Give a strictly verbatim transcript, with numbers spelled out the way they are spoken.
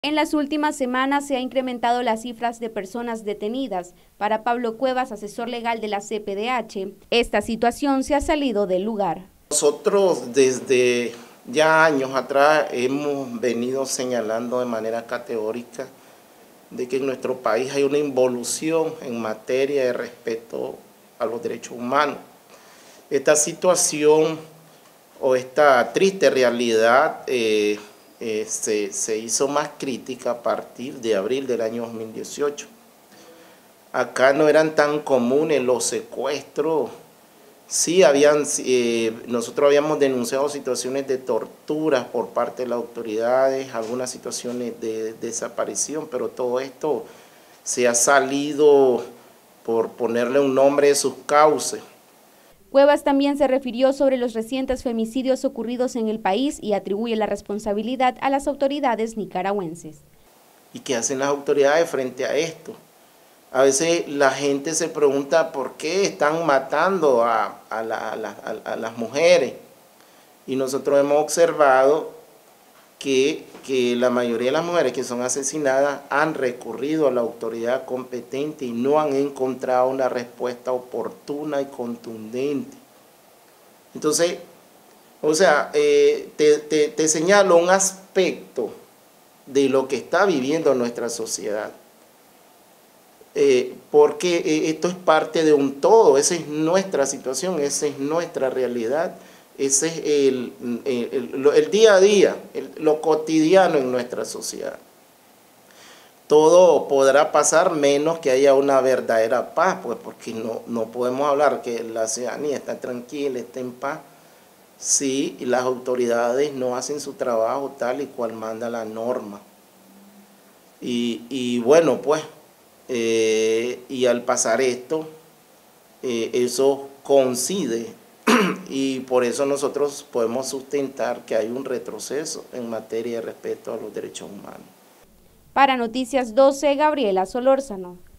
En las últimas semanas se han incrementado las cifras de personas detenidas. Para Pablo Cuevas, asesor legal de la C P D H, esta situación se ha salido del lugar. Nosotros desde ya años atrás hemos venido señalando de manera categórica de que en nuestro país hay una involución en materia de respeto a los derechos humanos. Esta situación o esta triste realidad eh, eh, se, se hizo más crítica a partir de abril del año dos mil dieciocho. Acá no eran tan comunes los secuestros. Sí, habían, eh, nosotros habíamos denunciado situaciones de tortura por parte de las autoridades, algunas situaciones de, de desaparición, pero todo esto se ha salido por ponerle un nombre de sus cauces. Cuevas también se refirió sobre los recientes femicidios ocurridos en el país y atribuye la responsabilidad a las autoridades nicaragüenses. ¿Y qué hacen las autoridades frente a esto? A veces la gente se pregunta por qué están matando a, a, la, a, la, a las mujeres. Y nosotros hemos observado que, que la mayoría de las mujeres que son asesinadas han recurrido a la autoridad competente y no han encontrado una respuesta oportuna y contundente. Entonces, o sea, eh, te, te, te señalo un aspecto de lo que está viviendo nuestra sociedad. Eh, porque eh, esto es parte de un todo, esa es nuestra situación, esa es nuestra realidad, ese es el, el, el, el día a día, el, lo cotidiano en nuestra sociedad. Todo podrá pasar menos que haya una verdadera paz, pues porque no, no podemos hablar que la ciudadanía está tranquila, está en paz, si las autoridades no hacen su trabajo tal y cual manda la norma. Y, y bueno, pues, Eh, y al pasar esto, eh, eso coincide y por eso nosotros podemos sustentar que hay un retroceso en materia de respeto a los derechos humanos. Para Noticias doce, Gabriela Solórzano.